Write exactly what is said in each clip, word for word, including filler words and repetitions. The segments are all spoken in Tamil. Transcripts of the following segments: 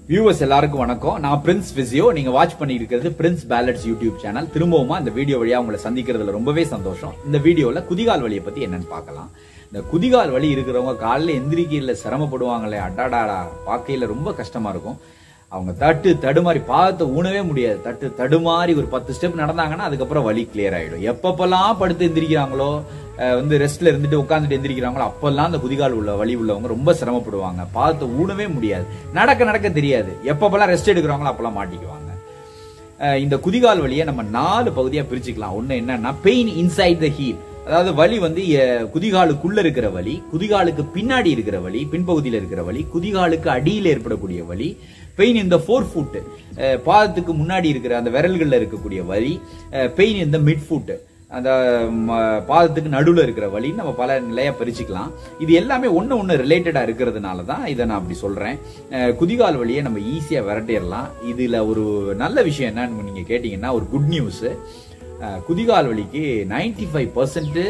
வியூவர்ஸ் எல்லாருக்கும் வணக்கம். நான் பிரின்ஸ் Physio. நீங்க வாட்ச் பண்ணிட்டு இருக்கிறது பிரின்ஸ் Ballads யூடியூப் சேனல். திரும்பவுமா இந்த வீடியோ வழியா உங்களை சந்திக்கிறதுல ரொம்பவே சந்தோஷம். இந்த வீடியோல குதிகால் வலியை பத்தி என்னன்னு பார்க்கலாம். இந்த குதிகால் வலி இருக்கிறவங்க காலையில எந்திரிக்கையில சிரமப்படுவாங்களே, அடாடாடா பார்க்கையில ரொம்ப கஷ்டமா இருக்கும். அவங்க தட்டு தடுமாறி பாதத்தை ஊனவே முடியாது. தட்டு தடுமாறி ஒரு பத்து ஸ்டெப் நடந்தாங்கன்னா அதுக்கப்புறம் வலி கிளியர் ஆயிடும். எப்பப்பெல்லாம் படுத்து எந்திரிக்கிறாங்களோ, வந்து ரெஸ்ட்ல இருந்துட்டு உட்காந்துட்டு எந்திரிக்கிறாங்களோ அப்பெல்லாம் அந்த குதிகால் உள்ள வலி உள்ளவங்க ரொம்ப சிரமப்படுவாங்க. பாதத்தை ஊனவே முடியாது, நடக்க நடக்க தெரியாது. எப்பப்பெல்லாம் ரெஸ்ட் எடுக்கிறாங்களோ அப்பெல்லாம் மாட்டிக்குவாங்க. இந்த குதிகால் வலியை நம்ம நாலு பகுதியா பிரிச்சுக்கலாம். ஒண்ணு என்னன்னா பெயின் இன்சைட் த ஹீல், அதாவது வலி வந்து குதிகாலுக்குள்ள இருக்கிற வலி, குதிகாலுக்கு பின்னாடி இருக்கிற வலி, பின்பகுதியில் இருக்கிற வலி, குதிகாலுக்கு அடியில் ஏற்படக்கூடிய வலி. பெயின் இந்த ஃபோர் ஃபுட், பாதத்துக்கு முன்னாடி இருக்கிற அந்த விரல்கள்ல இருக்கக்கூடிய வலி. பெயின் இந்த மிட் ஃபுட், அந்த பாதத்துக்கு நடுவில் இருக்கிற வலி. நம்ம பல நிலையா பிரிச்சுக்கலாம். இது எல்லாமே ஒன்னு ஒன்னு ரிலேட்டடா இருக்கிறதுனால தான் இதை நான் அப்படி சொல்றேன். குதிகால் வலியை நம்ம ஈஸியா விரட்டிடலாம். இதுல ஒரு நல்ல விஷயம் என்னன்னு நீங்க கேட்டீங்கன்னா, ஒரு குட் நியூஸ். குதிகால் வலிக்கு நைன்டி ஃபைவ் பர்சன்ட்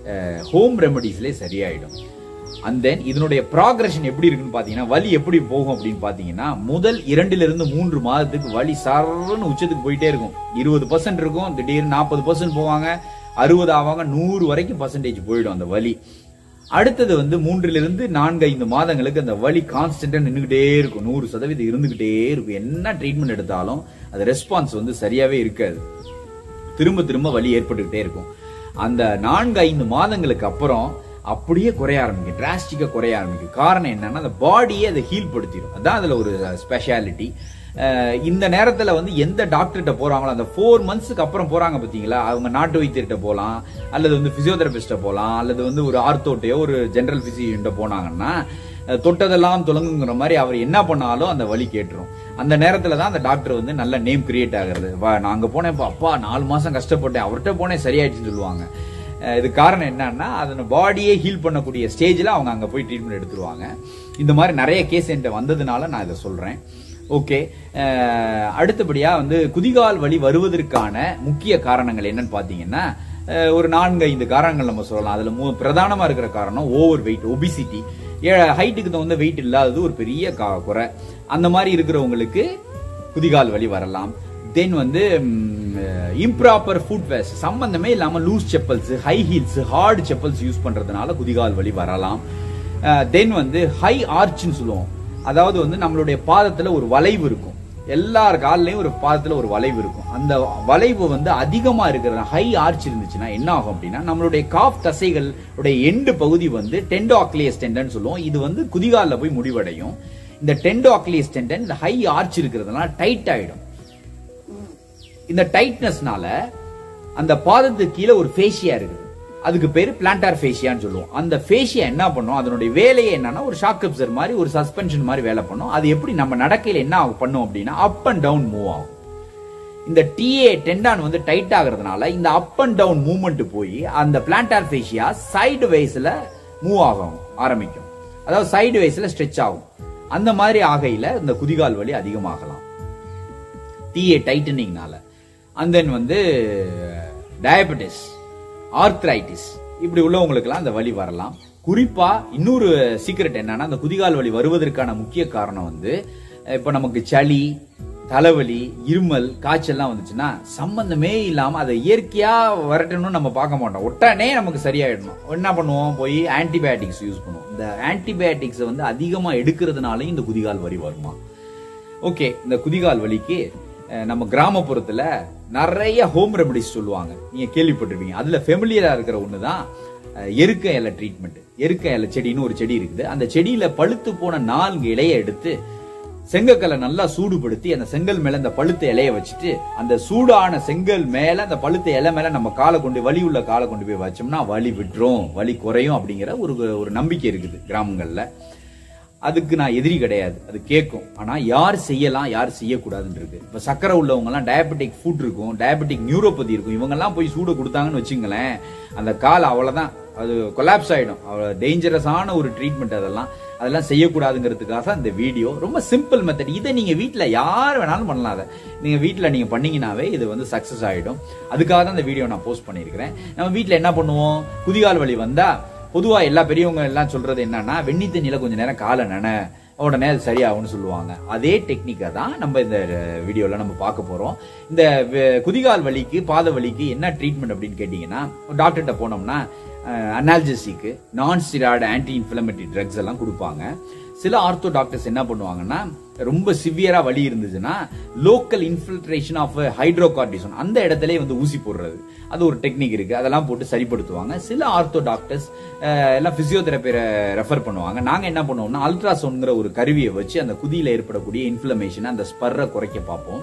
ஹோம் ரெமடிஸ்லேயே சரியாயிடும். அண்ட் தென் இதனுடைய ப்ராக்ரஷன் எப்படி இருக்குன்னு பாத்தீங்கன்னா, வலி எப்படி போகும் அப்படின்னு பாத்தீங்கன்னா, முதல் இரண்டுல இருந்து மூன்று மாதத்துக்கு வலி சரன்னு உச்சத்துக்கு போயிட்டே இருக்கும். இருபது பர்சன்ட் இருக்கும், திடீர்னு நாற்பது பர்சன்ட் போவாங்க, அறுபது ஆவாங்க, நூறு வரைக்கும் பர்சன்டேஜ் போயிடும் அந்த வலி. அடுத்தது வந்து மூன்றுல இருந்து நான்கு ஐந்து மாதங்களுக்கு அந்த வலி கான்ஸ்டன்டா நின்றுகிட்டே இருக்கும், நூறு சதவீதம் இருந்துகிட்டே இருக்கும். என்ன ட்ரீட்மெண்ட் எடுத்தாலும் அது ரெஸ்பான்ஸ் வந்து சரியாவே இருக்காது, திரும்ப திரும்ப வலி ஏற்பட்டுக்கிட்டே இருக்கும். அந்த நான்கு ஐந்து மாதங்களுக்கு அப்புறம் அப்படியே குறைய ஆரம்பிக்கும், டிராஸ்டிக்கா குறைய ஆரம்பிக்கும். காரணம் என்னன்னா, அந்த பாடியே அதை ஹீல் படுத்திடும். அதான் அதுல ஒரு ஸ்பெஷாலிட்டி. இந்த நேரத்துல வந்து எந்த டாக்டர்கிட்ட போறாங்களோ, அந்த ஃபோர் மந்த்ஸ்க்கு அப்புறம் போறாங்க பாத்தீங்களா, அவங்க நாட்டு வைத்தியர்கிட்ட போலாம், அல்லது வந்து பிசியோதெரபிஸ்ட போலாம், அல்லது வந்து ஒரு ஆர்த்தோட்டையோ ஒரு ஜெனரல் பிசிஷியன்ட்ட போனாங்கன்னா, தொட்டதெல்லாம் துலங்குங்கிற மாதிரி அவர் என்ன பண்ணாலும் அந்த வலி கேட்டுரும். அந்த நேரத்துல தான் அந்த டாக்டர் வந்து நல்ல நேம் கிரியேட் ஆகுறது. நாங்க போனேன் அப்பா, நாலு மாசம் கஷ்டப்பட்டேன், அவர்கிட்ட போனேன் சரியாயிடுச்சுன்னு சொல்லுவாங்க. இது காரணம் என்னன்னா, அதன பாடியே ஹீல் பண்ணக்கூடிய ஸ்டேஜ்ல அவங்க அங்க போய் ட்ரீட்மெண்ட் எடுத்துருவாங்க. இந்த மாதிரி நிறைய கேஸ் என்கிட்ட வந்ததுனால நான் இதை சொல்றேன். ஓகே, அடுத்தபடியா வந்து குதிகால் வலி வருவதற்கான முக்கிய காரணங்கள் என்னன்னு பாத்தீங்கன்னா, ஒரு நான்கு ஐந்து காரணங்கள் நம்ம சொல்லலாம். அதுல பிரதானமா இருக்கிற காரணம் ஓவர் வெயிட், ஒபிசிட்டி. ஹைட்டுக்கு தகுந்த வெயிட் இல்லாதது ஒரு பெரிய குறை. அந்த மாதிரி இருக்கிறவங்களுக்கு குதிகால் வலி வரலாம். தென் வந்து இம்ப்ராப்பர் ஃபுட்வேர்ஸ், சம்பந்தமே இல்லாம loose chappals, high heels, hard chappals use பண்றதுனால குதிகால் வலி வரலாம். தென் வந்து ஹை ஆர்ச்னு சொல்லுவோம், அதாவது வந்து நம்மளுடைய பாதத்துல ஒரு வளைவு இருக்கும். எல்லார் காலிலையும் ஒரு பாதத்துல ஒரு வளைவு இருக்கும். அந்த வளைவு வந்து அதிகமா இருக்கிற ஹை ஆர்ச் இருந்துச்சுன்னா என்ன ஆகும் அப்படின்னா, நம்மளுடைய காஃப் தசைகள் எண்டு பகுதி வந்து டெண்டோஅக்லியஸ் டெண்டன் சொல்லுவோம். இது வந்து குதிகால்ல போய் முடிவடையும். இந்த டெண்டோஅக்லியஸ் டெண்டன் இந்த ஹை ஆர்ச் இருக்கிறதுனால டைட் ஆயிடும். இந்த டைட்னஸ்னால அந்த பாதத்துக்கு கீழே ஒரு ஃபேஷியா இருக்குது, அதுக்கு பேரு பிளான்டார் ஃபேஷியான்னு சொல்லுவோம். அந்த ஃபேஷியா என்ன பண்ணும், அதனுடைய வேலையே என்னன்னா ஒரு ஷாக் அப்சர் மாதிரி, ஒரு சஸ்பென்ஷன் மாதிரி வேலை பண்ணும். அது எப்படி நம்ம நடக்கையில என்ன பண்ணும் அப்படின்னா, அப் அண்ட் டவுன் மூவ் ஆகும். இந்த டிஏ டெண்டான் வந்து டைட் ஆகிறதுனால இந்த அப் அண்ட் டவுன் மூவ்மெண்ட் போய் அந்த பிளான்டார் ஃபேஷியா சைடு வைஸ்ல மூவ் ஆகும் ஆரம்பிக்கும், அதாவது சைடு வைஸ்ல ஸ்ட்ரெச் ஆகும். அந்த மாதிரி ஆகையில இந்த குதிகால் வலி அதிகமாகலாம் டிஏ டைட்டனிங்னால. அண்ட் தென் வந்து டயபெட்டிஸ், ஆர்த்ரைட்டிஸ், இப்படி உள்ளவங்களுக்குலாம் அந்த வலி வரலாம். குறிப்பா இன்னொரு சீக்ரெட் என்னன்னா, அந்த குதிகால் வலி வருவதற்கான முக்கிய காரணம் வந்து, இப்ப நமக்கு சளி, தலைவலி, இருமல், காய்ச்சல்லாம் வந்துச்சுன்னா சம்பந்தமே இல்லாம அதை இயற்கையா வரட்டணும்னு நம்ம பார்க்க மாட்டோம். உடனே நமக்கு சரியாயிடணும். என்ன பண்ணுவோம், போய் ஆன்டிபயோட்டிக்ஸ் யூஸ் பண்ணுவோம். இந்த ஆன்டிபயோட்டிக்ஸ் வந்து அதிகமா எடுக்கிறதுனால இந்த குதிகால் வலி வருமா? ஓகே, இந்த குதிகால் வலிக்கு நம்ம கிராமப்புறத்துல நிறைய ஹோம் ரெமடிஸ் சொல்லுவாங்க, நீங்க கேள்விப்பட்டிருப்பீங்க. அதுல ஃபெமிலியரா இருக்கிற ஒண்ணுதான் எருக்க இலை ட்ரீட்மெண்ட். எருக்க இலை செடின்னு ஒரு செடி இருக்குது. அந்த செடியில பழுத்து போன நான்கு இலையை எடுத்து செங்கக்கல்லை நல்லா சூடுபடுத்தி அந்த செங்கல் மேல அந்த பழுத்த இலைய வச்சுட்டு, அந்த சூடான செங்கல் மேல அந்த பழுத்த இலை மேல நம்ம காலை கொண்டு, வலி உள்ள காலை கொண்டு போய் வச்சோம்னா வலி விட்டுரும், வலி குறையும் அப்படிங்கிற ஒரு ஒரு நம்பிக்கை இருக்குது கிராமங்கள்ல. அதுக்கு நான் எதிரி கிடையாது, அது கேட்கும். ஆனா யார் செய்யலாம், யார் செய்யக்கூடாதுன்னு இருக்கு. இப்ப சக்கரை உள்ளவங்க எல்லாம் டயபெட்டிக் ஃபுட் இருக்கும், டயபெட்டிக் நியூரோபதி இருக்கும். இவங்க எல்லாம் போய் சூட கொடுத்தாங்கன்னு வச்சுங்களேன், அந்த கால் அவ்வளவுதான், அது கொலாப்ஸ் ஆயிடும். டேஞ்சரஸான ஒரு ட்ரீட்மெண்ட். அதெல்லாம் அதெல்லாம் செய்யக்கூடாதுங்கிறதுக்காக இந்த வீடியோ. ரொம்ப சிம்பிள் மெத்தட். இதை நீங்க வீட்டுல யார் வேணாலும் பண்ணலாம். அதை நீங்க வீட்டுல நீங்க பண்ணீங்கன்னாவே இது வந்து சக்சஸ் ஆயிடும். அதுக்காக தான் இந்த வீடியோ நான் போஸ்ட் பண்ணிருக்கிறேன். நம்ம வீட்டுல என்ன பண்ணுவோம், குதிகால் வலி வந்தா பொதுவா எல்லா பெரியவங்க எல்லாம் சொல்றது என்னன்னா, வெண்ணி தண்ணியில கொஞ்ச நேரம் காலை நன, உடனே அது சரியாகும்னு சொல்லுவாங்க. அதே டெக்னிக்கை தான் நம்ம இந்த வீடியோல நம்ம பார்க்க போறோம். இந்த குதிகால் வலிக்கு பாத வலிக்கு என்ன ட்ரீட்மெண்ட் அப்படின்னு கேட்டீங்கன்னா, டாக்டர்கிட்ட போனோம்னா அனால்ஜெசிக்கு நான் ஸ்டெராய்டு ஆன்டி இன்ஃப்ளமேட்டரி ட்ரக்ஸ் எல்லாம் கொடுப்பாங்க. சில ஆர்த்தோ டாக்டர்ஸ் என்ன பண்ணுவாங்கன்னா, ரொம்ப சிவியரா வலி இருந்துச்சுன்னா லோக்கல் இன்ஃபில்ட்ரேஷன் ஆஃப் ஹைட்ரோகார்டிசோன் அந்த இடத்துல வந்து ஊசி போடுறது, அது ஒரு டெக்னிக் இருக்கு, அதெல்லாம் போட்டு சரிப்படுத்துவாங்க. சில ஆர்த்தோ டாக்டர்ஸ் எல்லாம் பிசியோதெரப்பி ரெஃபர் பண்ணுவாங்க. நாங்க என்ன பண்ணுவோம்னா, அல்ட்ராசவுண்ட்ங்கிற ஒரு கருவியை வச்சு அந்த குதியில ஏற்படக்கூடிய இன்ஃப்ளமேஷன் அந்த ஸ்பர்ரை குறைக்க பார்ப்போம்.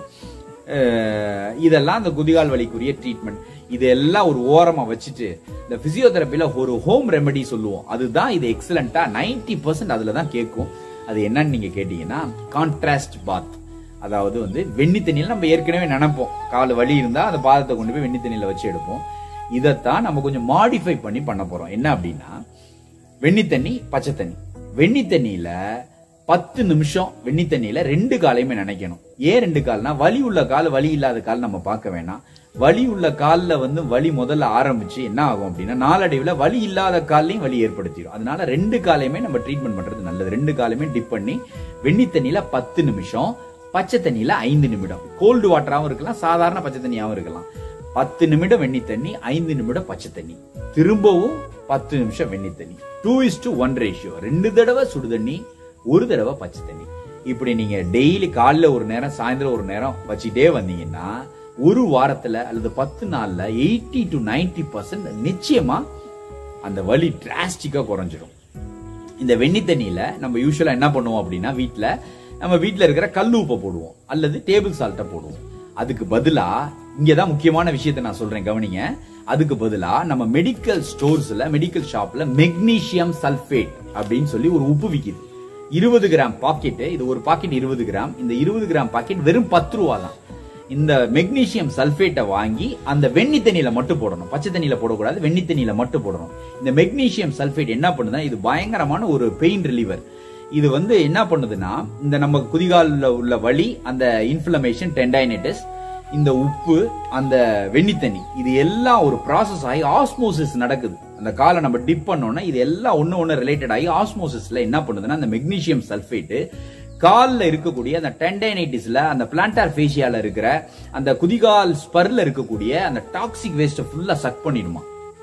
இதெல்லாம் அந்த குதிகால் வலிக்குரிய ட்ரீட்மெண்ட். இதெல்லாம் ஒரு ஓரமா வச்சுட்டு இந்த பிசியோதெரப்பில ஒரு ஹோம் ரெமெடி சொல்லுவோம். அதுதான் இது எக்ஸலண்டா நைன்டி பர்சன்ட் அதுல தான் கேட்கும். அது என்னன்னு நீங்க கேட்டீங்கன்னா, கான்ட்ராஸ்ட் பாத். அதாவது வந்து வெண்ணி தண்ணியில நம்ம ஏற்கனவே நினைப்போம், கால் வலி இருந்தா அந்த பாதத்தை கொண்டு போய் வெண்ணி தண்ணியில வச்சு எடுப்போம். இதைத்தான் நம்ம கொஞ்சம் மாடிஃபை பண்ணி பண்ண போறோம். என்ன அப்படின்னா, வெண்ணி தண்ணி பச்சை தண்ணி. வெண்ணி தண்ணியில பத்து நிமிஷம் வெண்ணி தண்ணியில ரெண்டு காலையுமே நினைக்கணும். ஏன் ரெண்டு கால்னா, வலி உள்ள கால் வலி இல்லாத கால் நம்ம பார்க்க வேணாம். வலி உள்ள கால்ல வந்து வலி முதல்ல ஆரம்பிச்சு என்ன ஆகும் அப்படின்னா, நாளடைவுல வலி இல்லாத காலையும் வலி ஏற்படுத்திடும். அதனால ரெண்டு காலையுமே நம்ம ட்ரீட்மெண்ட் பண்றது நல்லது. ரெண்டு காலையுமே டிப் பண்ணி வெண்ணி தண்ணியில பத்து நிமிஷம், பச்சை தண்ணியில ஐந்து நிமிடம். கோல்டு வாட்டராகவும் இருக்கலாம், சாதாரண பச்சை தண்ணியாகவும் இருக்கலாம். பத்து நிமிடம் வெண்ணி தண்ணி, ஐந்து நிமிடம் பச்சை தண்ணி, திரும்பவும் பத்து நிமிஷம் வெண்ணி தண்ணி. Two is to one ratio. ரெண்டு தடவை சுடு தண்ணி, ஒரு தடவை பச்சை தண்ணி. இப்படி நீங்க டெய்லி காலைல ஒரு நேரம், சாயந்தரம் ஒரு நேரம் வச்சுட்டே வந்தீங்கன்னா, ஒரு வாரத்துல அல்லது பத்து நாள்ல எயிட்டி டு நைன்டி பர்சன்ட் நிச்சயமா அந்த வலி டிராஸ்டிக்கா குறைஞ்சிடும். இந்த வெண்ணி தண்ணியில நம்ம யூஸ்வலா என்ன பண்ணுவோம் அப்படின்னா, வீட்டுல நம்ம வீட்டுல இருக்கிற கல் உப்பை போடுவோம் அல்லது டேபிள் சால்ட்டை போடுவோம். அதுக்கு பதிலா இங்கதான் முக்கியமான விஷயத்தை நான் சொல்றேன், கவனிங்க. அதுக்கு பதிலா நம்ம மெடிக்கல் ஸ்டோர்ஸ்ல, மெடிக்கல் ஷாப்ல மெக்னீசியம் சல்பேட் அப்படின்னு சொல்லி ஒரு உப்பு விக்குது. இருபது கிராம் பாக்கெட். இது ஒரு பாக்கெட் இருபது கிராம். இந்த இருபது கிராம் பாக்கெட் வெறும் பத்து ரூபா தான். இந்த மெக்னீசியம் சல்பேட்டை வாங்கி அந்த வெண்ணி தண்ணியில மட்டும் போடணும். பச்சை தண்ணியில போடக்கூடாது, வெண்ணி தண்ணியில மட்டும் போடணும். இந்த மெக்னீசியம் சல்பேட் என்ன பண்ணுதுன்னா, இது பயங்கரமான ஒரு பெயின் ரிலீவர். இது வந்து என்ன பண்ணுதுன்னா, இந்த நம்ம குதிகால்ல உள்ள வலி, அந்த இன்ஃப்ளமேஷன், டெண்டைனைட்டிஸ், இந்த உப்பு, அந்த வெண்ணி தண்ணி, இது எல்லாம் ஒரு ப்ராசஸ் ஆகி ஆஸ்மோசிஸ் நடக்குது. அந்த காலை நம்ம டிப் பண்ணோம்னா இது எல்லாம் ஒன்னு ஒன்னு ரிலேட்டட் ஆகி ஆஸ்மோசிஸ்ல என்ன பண்ணுதுன்னா, அந்த மெக்னீசியம் சல்பேட் கால்ல இருக்கக்கூடிய அந்த டெண்டைனைட்டிஸ்ல, அந்த பிளான்டார் ஃபேசியால இருக்கிற அந்த குதிகால் ஸ்பர்ல இருக்கக்கூடிய அந்த டாக்ஸிக் வேஸ்ட் ஃபுல்லா சக் பண்ணிடுமா.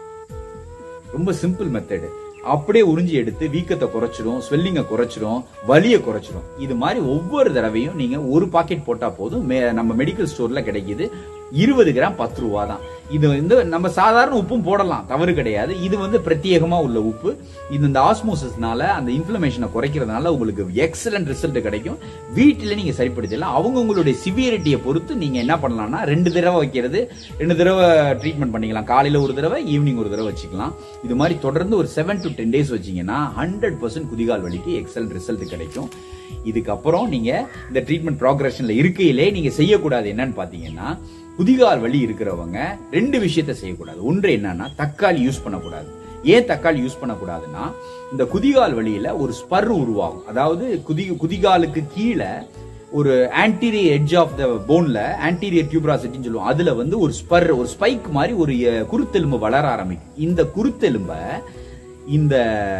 ரொம்ப சிம்பிள் மெத்தட். அப்படியே உறிஞ்சி எடுத்து வீக்கத்தை குறைச்சிடும், ஸ்வெல்லிங்கை குறைச்சிடும், வலியை குறைச்சிடும். இது மாதிரி ஒவ்வொரு தடவையும் நீங்க ஒரு பாக்கெட் போட்டா போதும். நம்ம மெடிக்கல் ஸ்டோர்ல கிடைக்குது. இருபது கிராம் பத்து ரூபா தான். இது வந்து நம்ம சாதாரண உப்பும் போடலாம், தவறு கிடையாது. இது வந்து பிரத்யேகமா உள்ள உப்பு. இது இந்த ஆஸ்மோசிஸ்னால, அந்த இன்ஃப்ளமேஷனை குறைக்கிறதுனால உங்களுக்கு எக்ஸலன்ட் ரிசல்ட் கிடைக்கும். வீட்டில நீங்க சரிப்படுத்தலாம். அவங்க உங்களுடைய சிவியரிட்டியை பொறுத்து நீங்க என்ன பண்ணலாம்னா, ரெண்டு தடவை வைக்கிறது, ரெண்டு தடவை ட்ரீட்மெண்ட் பண்ணிக்கலாம். காலையில ஒரு தடவை, ஈவினிங் ஒரு தடவை வச்சுக்கலாம். இது மாதிரி தொடர்ந்து ஒரு செவன் டு டென் டேஸ் வச்சீங்கன்னா ஹண்ட்ரட் பர்சன்ட் குதிகால் வலிக்கு எக்ஸலன்ட் ரிசல்ட் கிடைக்கும். இதுக்கப்புறம் நீங்க இந்த ட்ரீட்மெண்ட் ப்ராக்ரஷன்ல இருக்கையிலே நீங்க செய்யக்கூடாது என்னன்னு பாத்தீங்கன்னா, குதிகால் வலி இருக்கிறவங்க ரெண்டு விஷயத்தை செய்யக்கூடாது. ஒன்று என்னன்னா, தக்காளி யூஸ் பண்ணக்கூடாது. ஏன் தக்காளி யூஸ் பண்ணக்கூடாதுன்னா, இந்த குதிகால் வலியில ஒரு ஸ்பர் உருவாகும். அதாவது குதி குதிகாலுக்கு கீழே ஒரு ஆன்டீரியர் எட்ஜ் ஆஃப் த போன்ல, ஆன்டீரியர் டியூபராசிட்டின்னு சொல்லுவோம், அதுல வந்து ஒரு ஸ்பர், ஒரு ஸ்பைக் மாதிரி ஒரு குருத்தெலும்பு வளர ஆரம்பிக்கும். இந்த குருத்தெலும்ப இந்த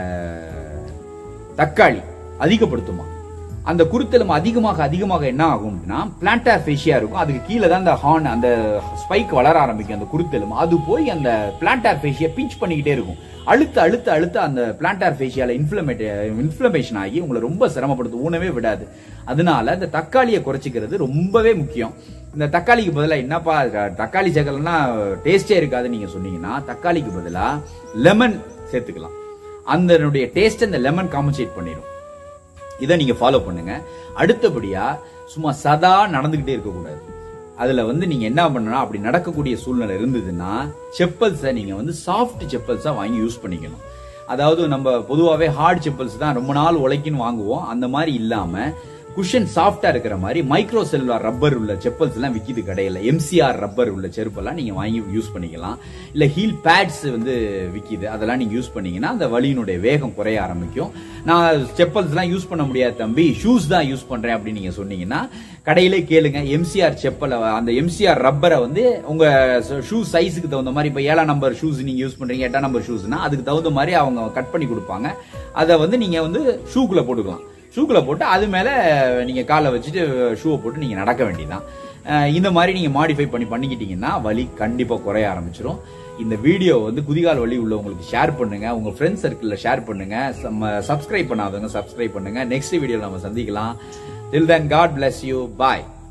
தக்காளி அதிகப்படுத்துமா. அந்த குருத்தெலும்பு அதிகமாக அதிகமாக என்ன ஆகும்னா, பிளான்டார் ஃபேசியா இருக்கும், அதுக்கு கீழே தான் அந்த ஹார்ன், அந்த ஸ்பைக் வளர ஆரம்பிக்கும். அந்த குருத்தெலும்பு அது போய் அந்த பிளான்டார் ஃபேசியா பிஞ்ச் பண்ணிக்கிட்டே இருக்கும். அழுத்த அழுத்த அழுத்த அந்த பிளான்டார் ஃபேசியால இன்ஃப்ளமேட் இன்ஃப்ளமேஷன் ஆகி உங்களை ரொம்ப சிரமப்படுத்து, ஊனவே விடாது. அதனால இந்த தக்காளியை குறைச்சிக்கிறது ரொம்பவே முக்கியம். இந்த தக்காளிக்கு பதிலாக என்னப்பா தக்காளி சேர்க்கலன்னா டேஸ்டே இருக்காது நீங்க சொன்னீங்கன்னா, தக்காளிக்கு பதிலாக லெமன் சேர்த்துக்கலாம். அந்த டேஸ்ட் அந்த லெமன் காம்பன்சேட் பண்ணிடும். இதை நீங்க ஃபாலோ பண்ணுங்க. அடுத்தபடியா சும்மா சதா நடந்துகிட்டே இருக்கக்கூடாது. அதுல வந்து நீங்க என்ன பண்ணணும், அப்படி நடக்கக்கூடிய சூழ்நிலை இருந்ததுன்னா செப்பல்ஸை நீங்க வந்து சாஃப்ட் செப்பல்ஸா வாங்கி யூஸ் பண்ணிக்கணும். அதாவது நம்ம பொதுவாகவே ஹார்ட் செப்பல்ஸ் தான் ரொம்ப நாள் உழைக்குன்னு வாங்குவோம். அந்த மாதிரி இல்லாம குஷன் சாஃப்டா இருக்கிற மாதிரி மைக்ரோ செல்லுலார் ரப்பர் உள்ள செப்பல்ஸ் எல்லாம் விக்கிது கடையில. எம்சிஆர் ரப்பர் உள்ள செருப்பெல்லாம் நீங்க வாங்கி யூஸ் பண்ணிக்கலாம். இல்ல ஹீல் பேட்ஸ் வந்து விக்கிது, அதெல்லாம் நீங்க யூஸ் பண்ணீங்கன்னா அந்த வலியினுடைய வேகம் குறைய ஆரம்பிக்கும். நான் செப்பல்ஸ் எல்லாம் யூஸ் பண்ண முடியாது தம்பி, ஷூஸ் தான் யூஸ் பண்றேன் அப்படின்னு நீங்க சொன்னீங்கன்னா கடையிலே கேளுங்க. எம்சிஆர் செப்பல், அந்த எம்சிஆர் ரப்பரை வந்து உங்க ஷூ சைஸுக்கு தகுந்த மாதிரி, இப்ப ஏழாம் நம்பர் ஷூஸ் நீங்க யூஸ் பண்றீங்க, எட்டாம் நம்பர் ஷூஸ்னா அதுக்கு தகுந்த மாதிரி அவங்க கட் பண்ணி கொடுப்பாங்க. அதை வந்து நீங்க வந்து ஷூக்குள்ள போட்டுக்கலாம். ஷூக்களை போட்டு அது மேல நீங்க காலை வச்சுட்டு ஷூவை போட்டு நீங்க நடக்க வேண்டியதுதான். இந்த மாதிரி நீங்க மாடிஃபை பண்ணி பண்ணிக்கிட்டீங்கன்னா வலி கண்டிப்பா குறைய ஆரம்பிச்சிடும். இந்த வீடியோ வந்து குதிகால் வலி உள்ளவங்களுக்கு ஷேர் பண்ணுங்க, உங்க ஃப்ரெண்ட்ஸ் சர்க்கிள்ல ஷேர் பண்ணுங்க, சப்ஸ்கிரைப் பண்ணாதவங்க சப்ஸ்கிரைப் பண்ணுங்க. நெக்ஸ்ட் வீடியோல நம்ம சந்திக்கலாம். Till then, God bless you. Bye.